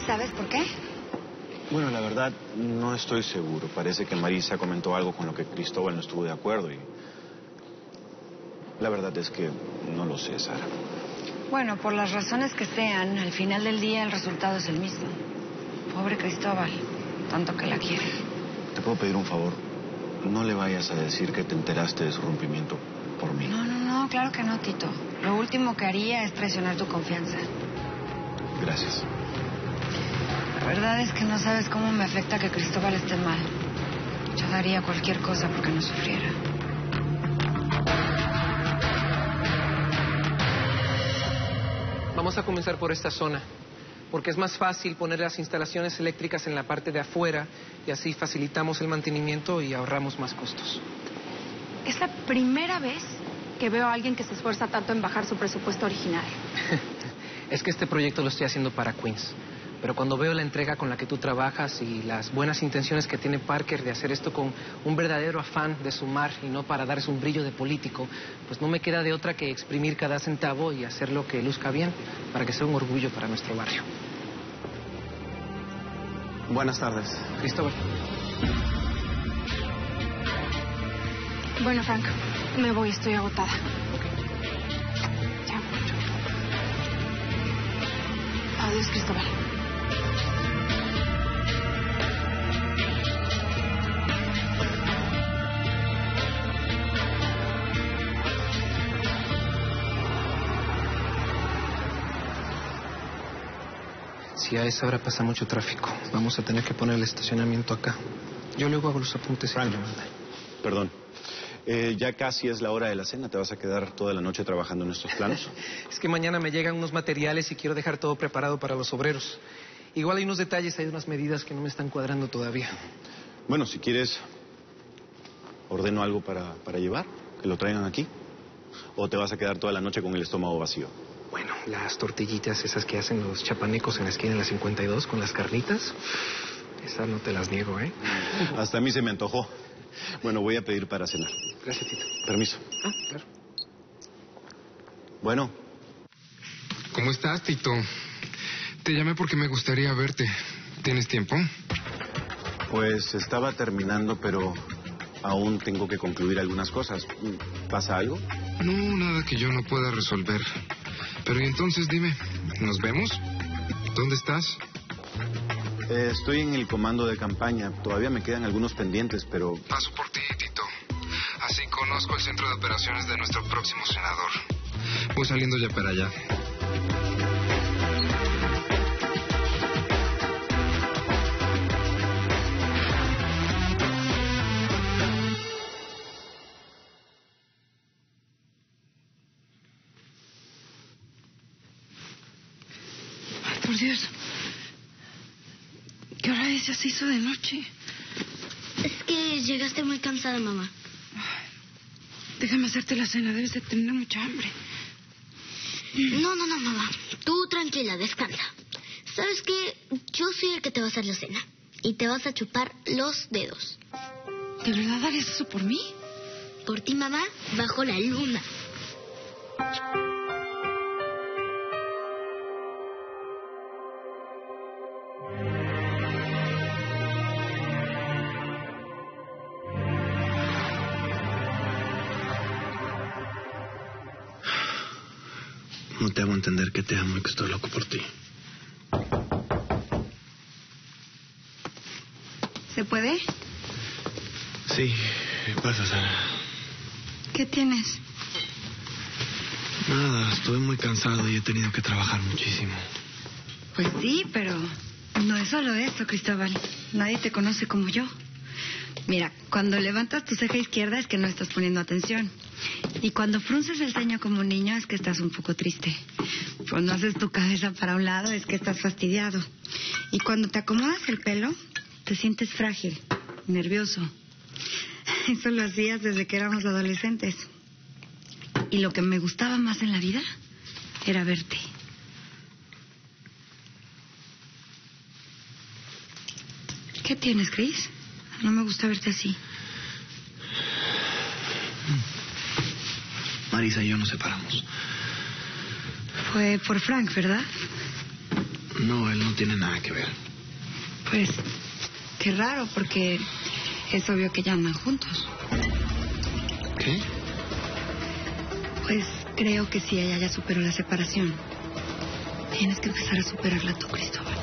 sabes por qué? Bueno, la verdad, no estoy seguro. Parece que Marisa comentó algo con lo que Cristóbal no estuvo de acuerdo y... La verdad es que no lo sé, Sara. Bueno, por las razones que sean, al final del día el resultado es el mismo. Pobre Cristóbal, tanto que la quiere. ¿Te puedo pedir un favor? No le vayas a decir que te enteraste de su rompimiento por mí. No, claro que no, Tito. Lo último que haría es traicionar tu confianza. Gracias. La verdad es que no sabes cómo me afecta que Cristóbal esté mal. Yo daría cualquier cosa porque no sufriera. Vamos a comenzar por esta zona, porque es más fácil poner las instalaciones eléctricas en la parte de afuera y así facilitamos el mantenimiento y ahorramos más costos. Es la primera vez que veo a alguien que se esfuerza tanto en bajar su presupuesto original. Es que este proyecto lo estoy haciendo para Queens, pero cuando veo la entrega con la que tú trabajas y las buenas intenciones que tiene Parker de hacer esto con un verdadero afán de sumar y no para darse un brillo de político, pues no me queda de otra que exprimir cada centavo y hacerlo que luzca bien, para que sea un orgullo para nuestro barrio. Buenas tardes. Cristóbal. Bueno, Frank, me voy, estoy agotada. Ya. Adiós, Cristóbal. Si a esa hora pasa mucho tráfico, vamos a tener que poner el estacionamiento acá. Yo luego hago los apuntes. Frank, perdón. Ya casi es la hora de la cena. ¿Te vas a quedar toda la noche trabajando en estos planos? Es que mañana me llegan unos materiales y quiero dejar todo preparado para los obreros. Igual hay unos detalles, hay unas medidas que no me están cuadrando todavía. Bueno, si quieres, ordeno algo para llevar, que lo traigan aquí. ¿O te vas a quedar toda la noche con el estómago vacío? Bueno, las tortillitas esas que hacen los chapanecos en la esquina de la 52 con las carnitas, esas no te las niego, ¿eh? Hasta a mí se me antojó. Bueno, voy a pedir para cenar. Gracias, Tito. Permiso. Ah, claro. Bueno. ¿Cómo estás, Tito? Te llamé porque me gustaría verte. ¿Tienes tiempo? Pues estaba terminando, pero aún tengo que concluir algunas cosas. ¿Pasa algo? No, nada que yo no pueda resolver. Pero y entonces dime, ¿nos vemos? ¿Dónde estás? Estoy en el comando de campaña. Todavía me quedan algunos pendientes, pero... Paso por ti, Tito. Así conozco el centro de operaciones de nuestro próximo senador. Voy saliendo ya para allá. Ay, por Dios. ¿Qué hora es? Ya se hizo de noche. Es que llegaste muy cansada, mamá. Ay, déjame hacerte la cena. Debes de tener mucha hambre. No, mamá. Tú tranquila, descansa. ¿Sabes qué? Yo soy el que te va a hacer la cena. Y te vas a chupar los dedos. ¿De verdad harías eso por mí? Por ti, mamá, bajo la luna. No te hago entender que te amo y que estoy loco por ti. ¿Se puede? Sí, pasa, Sara. ¿Qué tienes? Nada, estuve muy cansado y he tenido que trabajar muchísimo. Pues sí, pero no es solo eso, Cristóbal. Nadie te conoce como yo. Mira, cuando levantas tu ceja izquierda es que no estás poniendo atención. Y cuando frunces el ceño como un niño es que estás un poco triste. Cuando haces tu cabeza para un lado es que estás fastidiado. Y cuando te acomodas el pelo, te sientes frágil, nervioso. Eso lo hacías desde que éramos adolescentes. Y lo que me gustaba más en la vida era verte. ¿Qué tienes, Chris? No me gusta verte así. Marisa y yo nos separamos. Fue por Frank, ¿verdad? No, él no tiene nada que ver. Pues, qué raro, porque es obvio que ya andan juntos. ¿Qué? Pues creo que si ella ya superó la separación, tienes que empezar a superarla tú, Cristóbal.